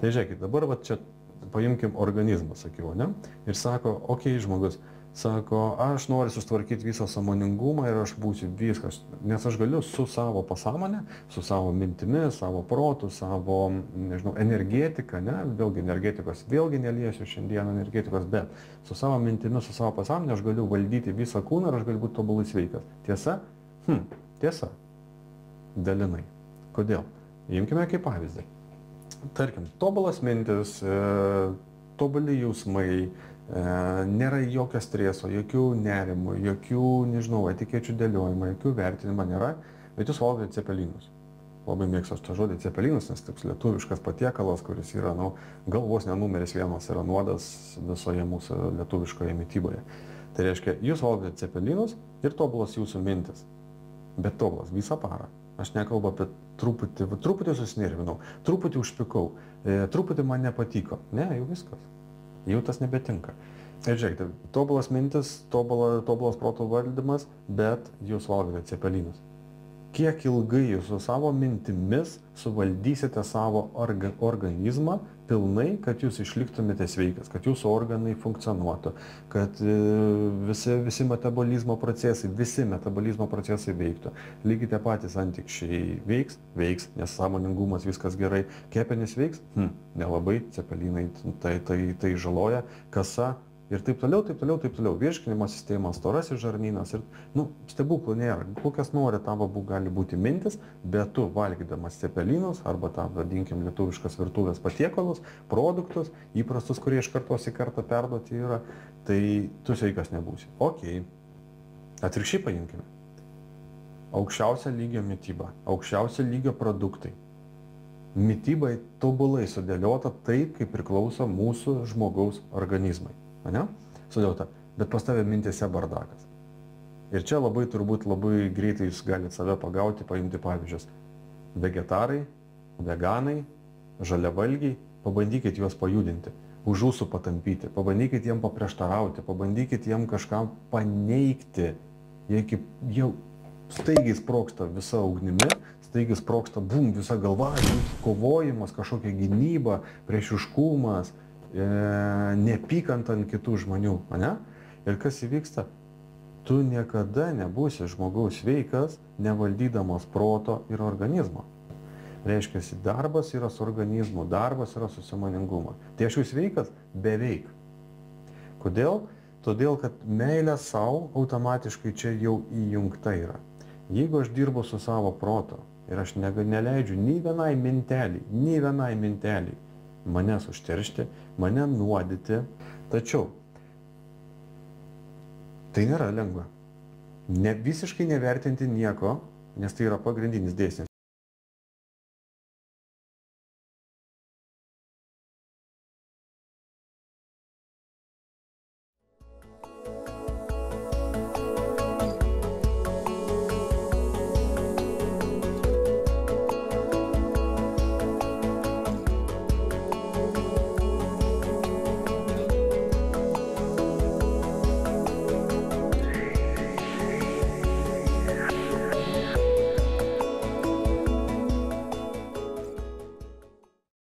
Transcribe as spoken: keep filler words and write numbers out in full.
Tai žiūrėkit, dabar va čia paimkim organizmą, sakiau, ne? Ir sako, okei, žmogus, sako, aš noriu sustvarkyti visą sąmoningumą ir aš būsiu viskas, nes aš galiu su savo pasąmonė, su savo mintimi, savo protu, savo, nežinau, energetika, ne, vėlgi energetikos, vėlgi neliesiu šiandien energetikos, bet su savo mintimi, su savo pasąmonė aš galiu valdyti visą kūną ir aš galiu būti tobulai sveikas. Tiesa? Hm, tiesa. Dalinai. Kodėl? Imkime kaip pavyzdį. Tarkim, tobulas mintis, e, tobuli jausmai, E, nėra jokio streso, jokių nerimų, jokių, nežinau, etikečių dėliojimų, jokių vertinimų nėra, bet jūs valgote cepelinus. Labai mėgstu tą žodį cepelinus, nes toks lietuviškas patiekalas, kuris yra, nu, galvos nenumeris vienas, yra nuodas visoje mūsų lietuviškoje mityboje. Tai reiškia, jūs valgote cepelinus ir tobulas jūsų mintis, bet tobulas visą parą. Aš nekalbu apie truputį, truputį susinervinau, truputį užpikau, e, truputį man nepatiko. Ne, jau viskas. Jau tas nebetinka. Ir žiūrėkite, tobulas mintis, tobula, tobulas proto valdymas, bet jūs valgote cepelinus. Kiek ilgai jūs su savo mintimis suvaldysite savo orga, organizmą pilnai, kad jūs išliktumėte sveikas, kad jūsų organai funkcionuotų, kad e, visi, visi metabolizmo procesai, visi metabolizmo procesai veiktų. Lygiai tie patys antikščiai veiks, veiks, nes sąmoningumas viskas gerai. Kepenys veiks? Hm, nelabai, cepelinai tai, tai, tai žaloja, kasa ir taip toliau, taip toliau, taip toliau. Virškinimo sistema, storasis žarnynas ir, nu, stebuklų nėra. Kokias nori tavo gali būti mintis, bet tu valgydamas cepelinus arba tą, vadinkim, lietuviškas virtuvės patiekalus, produktus, įprastus, kurie iš kartos į kartą perduoti yra, tai tu sveikas nebūsi. Okei. Atvirkščiai paimkime. Aukščiausio lygio mityba, aukščiausio lygio produktai. Mitybai tobulai sudėliota taip, kaip priklauso mūsų žmogaus organizmai. Ne? Sudėliota. Bet pas tave mintėse bardakas. Ir čia labai turbūt labai greitai jūs galite save pagauti, paimti pavyzdžius. Vegetarai, veganai, žaliavalgiai, pabandykit juos pajudinti, už ūsų patampyti, pabandykit jiem paprieštarauti, pabandykit jiem kažką paneigti. Jie jau staigiai sprogsta visa ugnimi, staigiai sprogsta, bum, visa galva, kovojimas, kažkokia gynyba, priešiškumas, e, nepykant ant kitų žmonių, ane? Ir kas įvyksta? Tu niekada nebūsi žmogaus sveikas, nevaldydamas proto ir organizmo. Reiškia, darbas yra su organizmu, darbas yra su sąmoningumu. Tai aš jau sveikas? Beveik. Kodėl? Todėl, kad meilė savo automatiškai čia jau įjungta yra. Jeigu aš dirbu su savo proto ir aš ne, neleidžiu nei vienai mintelį, nei vienai mintelį manęs užteršti, mane nuodyti, tačiau tai nėra lengva. Ne, visiškai nevertinti nieko, nes tai yra pagrindinis dėsnis.